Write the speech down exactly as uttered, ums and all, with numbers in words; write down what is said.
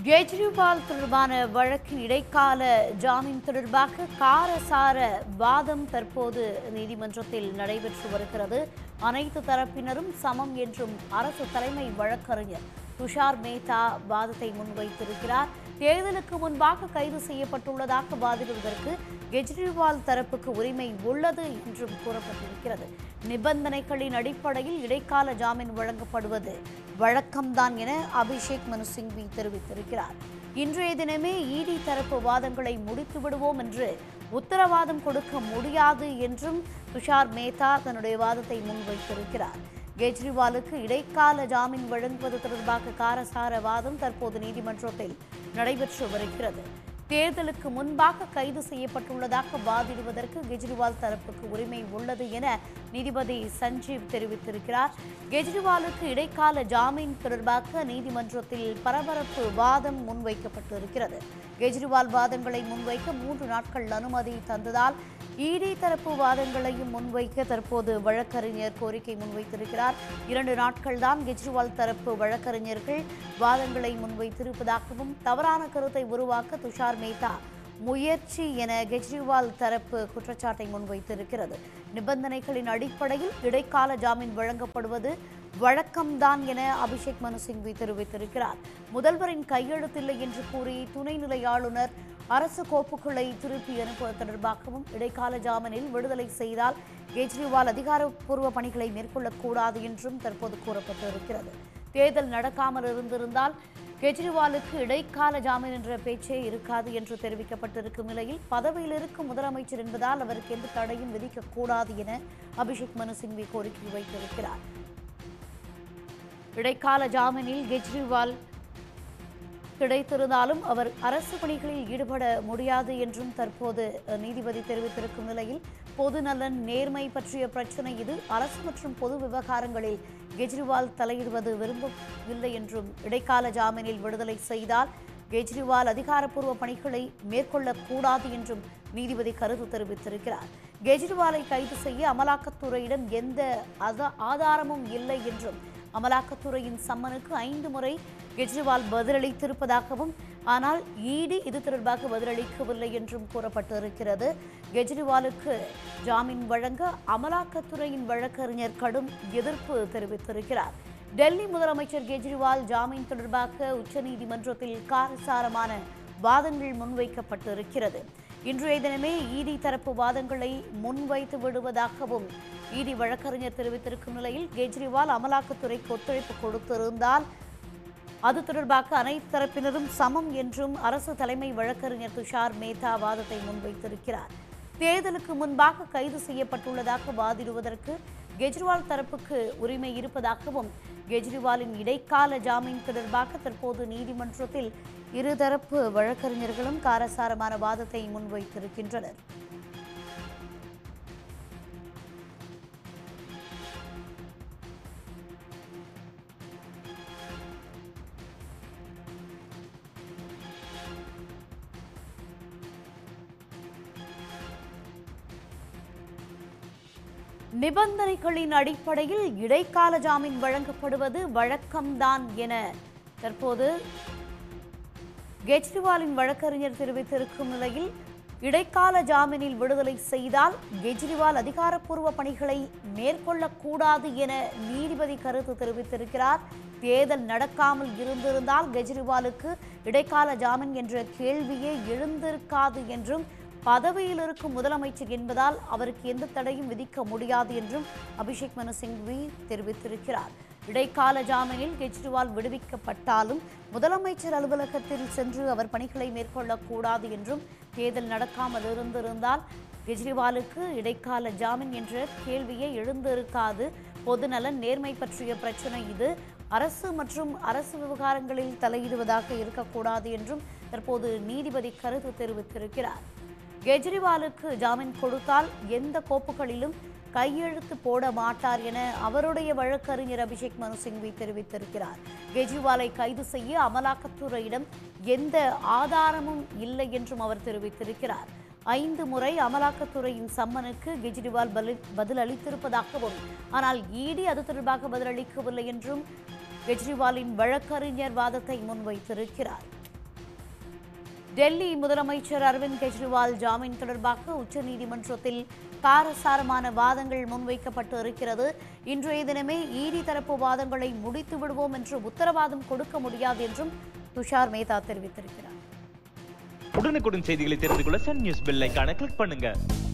கெஜ்ரிவால் தொடர்பான வழக்கின் இடைக்கால ஜாமீன் தொடர்பாக காரசார வாதம் தற்போது நீதிமன்றத்தில் நடைபெற்று வருகிறது. அனைத்து தரப்பினரும் சமம் என்றும் அரசு தலைமை வழக்கறிஞர் துஷார் மேத்தா வாதத்தை முன்வைத்திருக்கிறார். தேர்தலுக்கு முன்பாக கைது செய்யப்பட்டுள்ளதாக வாதிடுவதற்கு கெஜ்ரிவால் தரப்புக்கு உரிமை உள்ளது என்றும் கூறப்பட்டிருக்கிறது. நிபந்தனைகளின் அடிப்படையில் இடைக்கால ஜாமீன் வழங்கப்படுவது வழக்கம்தான் என அபிஷேக் மனு சிங்வி தெரிவித்திருக்கிறார். இன்றைய தினமே இடி தரப்பு வாதங்களை முடித்து விடுவோம் என்று உத்தரவாதம் கொடுக்க முடியாது என்றும் துஷார் மேத்தா தன்னுடைய வாதத்தை முன்வைத்திருக்கிறார். கெஜ்ரிவாலுக்கு இடைக்கால ஜாமீன் வழங்குவது தொடர்பாக காரசார வாதம் தற்போது நீதிமன்றத்தில் நடைபெற்று வருகிறது. தேர்தலுக்கு முன்பாக கைது செய்யப்பட்டுள்ளதாக வாதிடுவதற்கு கெஜ்ரிவால் தரப்புக்கு உரிமை உள்ளது என நீதிபதி சஞ்சீவ் தெரிவித்திருக்கிறார். கெஜ்ரிவாலுக்கு இடைக்கால ஜாமீன் தொடர்பாக நீதிமன்றத்தில் பரபரப்பு வாதம் முன்வைக்கப்பட்டிருக்கிறது. கெஜ்ரிவால் வாதங்களை முன்வைக்க மூன்று நாட்கள் அனுமதி தந்ததால் இடி தரப்பு வாதங்களையும் முன்வைக்க தற்போது வழக்கறிஞர் கோரிக்கை முன்வைத்திருக்கிறார். இரண்டு நாட்கள் தான் கெஜ்ரிவால் தரப்பு வழக்கறிஞர்கள் வாதங்களை முன்வைத்திருப்பதாகவும் தவறான கருத்தை உருவாக்க துஷார் மேத்தா முயற்சி என கெஜ்ரிவால் தரப்பு குற்றச்சாட்டை முன்வைத்திருக்கிறது. நிபந்தனைகளின் அடிப்படையில் இடைக்கால ஜாமீன் வழங்கப்படுவது வழக்கம்தான் என அபிஷேக் மனு சிங்வி தெரிவித்திருக்கிறார். முதல்வரின் கையெழுத்தில்லை என்று கூறி துணைநிலை ஆளுநர் அரசு கோப்புகளை திருப்பி அனுப்புவது தொடர்பாகவும் இடைக்கால ஜாமீனில் விடுதலை செய்தால் கெஜ்ரிவால் அதிகாரப்பூர்வ பணிகளை மேற்கொள்ளக்கூடாது என்றும் தற்போது கூறப்பட்டிருக்கிறது. தேர்தல் நடக்காமல் இருந்திருந்தால் கெஜ்ரிவாலுக்கு இடைக்கால ஜாமீன் என்ற பேச்சே இருக்காது என்று தெரிவிக்கப்பட்டிருக்கும் நிலையில் பதவியில் இருக்கும் முதலமைச்சர் என்பதால் அவருக்கு எந்த தடையும் விதிக்கக்கூடாது என அபிஷேக் மனு சிங்வி கோரிக்கை வைத்திருக்கிறார். இடைக்கால ஜாமீனில் கெஜ்ரிவால் கிடைத்திருந்தாலும் அவர் அரசு பணிகளில் ஈடுபட முடியாது என்றும் தற்போது நீதிபதி தெரிவித்திருக்கும் நிலையில் பொது நலன் நேர்மை பற்றிய பிரச்சனை இது. அரசு மற்றும் பொது விவகாரங்களில் கெஜ்ரிவால் தலையிடுவது விரும்பவில்லை என்றும் இடைக்கால ஜாமீனில் விடுதலை செய்தால் கெஜ்ரிவால் அதிகாரப்பூர்வ பணிகளை மேற்கொள்ளக்கூடாது என்றும் நீதிபதி கருத்து தெரிவித்திருக்கிறார். கெஜ்ரிவாலை கைது செய்ய அமலாக்கத்துறையிடம் எந்த ஆதாரமும் இல்லை என்றும் அமலாக்கத்துறையின் சம்மனுக்கு ஐந்து முறை கெஜ்ரிவால் பதிலளித்திருப்பதாகவும் ஆனால் இடி இது தொடர்பாக பதிலளிக்கவில்லை என்றும் கூறப்பட்டிருக்கிறது. கெஜ்ரிவாலுக்கு ஜாமீன் வழங்க அமலாக்கத்துறையின் வழக்கறிஞர் கடும் எதிர்ப்பு தெரிவித்திருக்கிறார். டெல்லி முதலமைச்சர் கெஜ்ரிவால் ஜாமீன் தொடர்பாக உச்சநீதிமன்றத்தில் காரசாரமான வாதங்கள் முன்வைக்கப்பட்டிருக்கிறது. இன்றைய தினமே இடி தரப்பு வாதங்களை முன்வைத்து விடுவதாகவும் இடி வழக்கறிஞர் தெரிவித்திருக்கும் நிலையில் கெஜ்ரிவால் அமலாக்கத்துறைக்கு ஒத்துழைப்பு கொடுத்திருந்தால் அது தொடர்பாக அனைத்து தரப்பினரும் சமம் என்றும் அரசு தலைமை வழக்கறிஞர் துஷார் மேத்தா வாதத்தை முன்வைத்திருக்கிறார். தேர்தலுக்கு முன்பாக கைது செய்யப்பட்டுள்ளதாக வாதிடுவதற்கு கெஜ்ரிவால் தரப்புக்கு உரிமை இருப்பதாகவும் கெஜ்ரிவாலின் இடைக்கால ஜாமீன் தொடர்பாக தற்போது நீதிமன்றத்தில் இருதரப்பு வழக்கறிஞர்களும் காரசாரமான வாதத்தை முன்வைத்திருக்கின்றனர். நிபந்தனைகளின் அடிப்படையில் இடைக்கால ஜாமீன் வழங்கப்படுவது வழக்கம்தான் என தற்போது கெஜ்ரிவாலின் வழக்கறிஞர் தெரிவித்திருக்கும் நிலையில் இடைக்கால ஜாமீனில் விடுதலை செய்தால் கெஜ்ரிவால் அதிகாரப்பூர்வ பணிகளை மேற்கொள்ளக்கூடாது என நீதிபதி கருத்து தெரிவித்திருக்கிறார். தேர்தல் நடக்காமல் இருந்திருந்தால் கெஜ்ரிவாலுக்கு இடைக்கால ஜாமீன் என்ற கேள்வியே எழுந்திருக்காது என்றும் பதவியில் இருக்கும் முதலமைச்சர் என்பதால் அவருக்கு எந்த தடையும் விதிக்க முடியாது என்றும் அபிஷேக் மனு சிங்வி தெரிவித்திருக்கிறார். இடைக்கால ஜாமீனில் கெஜ்ரிவால் விடுவிக்கப்பட்டாலும் முதலமைச்சர் அலுவலகத்தில் சென்று அவர் பணிகளை மேற்கொள்ளக்கூடாது என்றும் தேர்தல் நடக்காமல் இருந்திருந்தால் கெஜ்ரிவாலுக்கு இடைக்கால ஜாமீன் என்ற கேள்வியே எழுந்திருக்காது. பொதுநலன் நேர்மை பற்றிய பிரச்சனை இது. அரசு மற்றும் அரசு விவகாரங்களில் தலையிடுவதாக இருக்கக்கூடாது என்றும் தற்போது நீதிபதி கருத்து தெரிவித்திருக்கிறார். கெஜ்ரிவாலுக்கு ஜாமீன் கொடுத்தால் எந்த கோப்புகளிலும் கையெழுத்து போட மாட்டார் என அவருடைய வழக்கறிஞர் அபிஷேக் மனு சிங்வி தெரிவித்திருக்கிறார். கெஜ்ரிவாலை கைது செய்ய அமலாக்கத்துறையிடம் எந்த ஆதாரமும் இல்லை என்றும் அவர் தெரிவித்திருக்கிறார். ஐந்து முறை அமலாக்கத்துறையின் சம்மனுக்கு கெஜ்ரிவால் பதில் அளித்திருப்பதாகவும் ஆனால் இடி அது தொடர்பாக பதிலளிக்கவில்லை என்றும் கெஜ்ரிவாலின் வழக்கறிஞர் வாதத்தை முன்வைத்திருக்கிறார். டெல்லி முதலமைச்சர் அரவிந்த் கெஜ்ரிவால் ஜாமீன் தொடர்பாக உச்சநீதிமன்றத்தில் காரசாரமான வாதங்கள் முன்வைக்கப்பட்டு இருக்கிறது. இன்றைய தினமே ஈடி தரப்பு வாதங்களை முடித்து விடுவோம் என்று உத்தரவாதம் கொடுக்க முடியாது என்றும் துஷார் மேத்தா தெரிவித்திருக்கிறார். உடனுக்குடன் செய்திகளை தெரிந்து கொள்ள சன் நியூஸ் பெல் ஐகானை கிளிக் பண்ணுங்க.